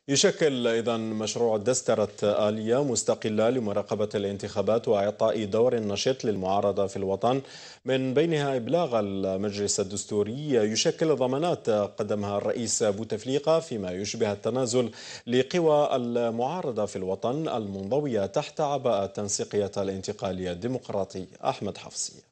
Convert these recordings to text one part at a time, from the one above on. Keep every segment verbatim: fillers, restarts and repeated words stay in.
يشكل إذا مشروع دسترة آلية مستقلة لمراقبة الانتخابات وإعطاء دور نشيط للمعارضة في الوطن، من بينها إبلاغ المجلس الدستوري، يشكل ضمانات قدمها الرئيس بوتفليقة فيما يشبه التنازل لقوى المعارضة في الوطن المنضوية تحت عباءة تنسيقية الانتقالية الديمقراطي. أحمد حفصي.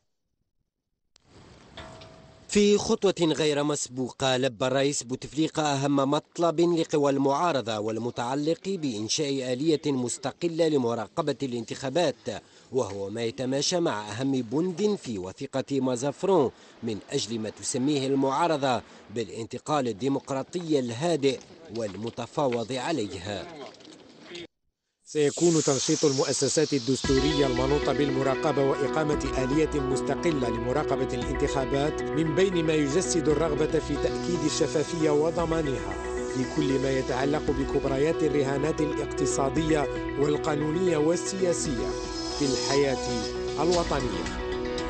في خطوة غير مسبوقة لبى الرئيس بوتفليقة أهم مطلب لقوى المعارضة والمتعلق بإنشاء آلية مستقلة لمراقبة الانتخابات، وهو ما يتماشى مع أهم بند في وثيقة مازافرون من أجل ما تسميه المعارضة بالانتقال الديمقراطي الهادئ والمتفاوض عليه. سيكون تنشيط المؤسسات الدستورية المنوطة بالمراقبة وإقامة آلية مستقلة لمراقبة الانتخابات من بين ما يجسد الرغبة في تأكيد الشفافية وضمانها في كل ما يتعلق بكبريات الرهانات الاقتصادية والقانونية والسياسية في الحياة الوطنية.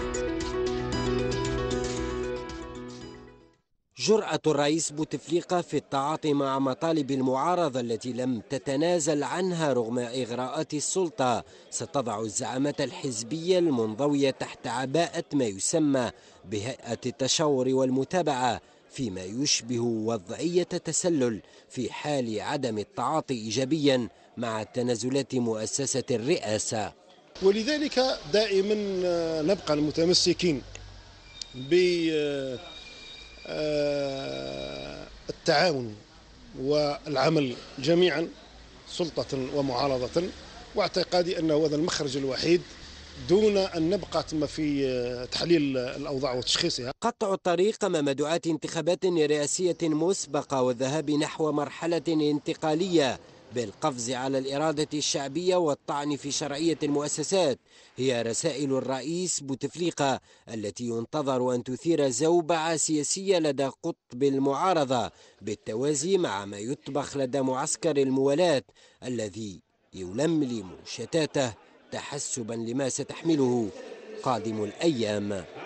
جرأة الرئيس بوتفليقة في التعاطي مع مطالب المعارضة التي لم تتنازل عنها رغم إغراءات السلطة ستضع الزعامات الحزبية المنضوية تحت عباءة ما يسمى بهيئة التشاور والمتابعة، فيما يشبه وضعية تسلل في حال عدم التعاطي إيجابيا مع تنازلات مؤسسة الرئاسة. ولذلك دائما نبقى متمسكين ب التعاون والعمل جميعا سلطة ومعارضة، واعتقادي أنه هذا المخرج الوحيد دون أن نبقى ثم في تحليل الأوضاع وتشخيصها. قطع الطريق أمام دعاة انتخابات رئاسية مسبقة والذهاب نحو مرحلة انتقالية بالقفز على الإرادة الشعبية والطعن في شرعية المؤسسات هي رسائل الرئيس بوتفليقة التي ينتظر أن تثير زوبعة سياسية لدى قطب المعارضة بالتوازي مع ما يطبخ لدى معسكر الموالاة الذي يلملم شتاته تحسبا لما ستحمله قادم الأيام.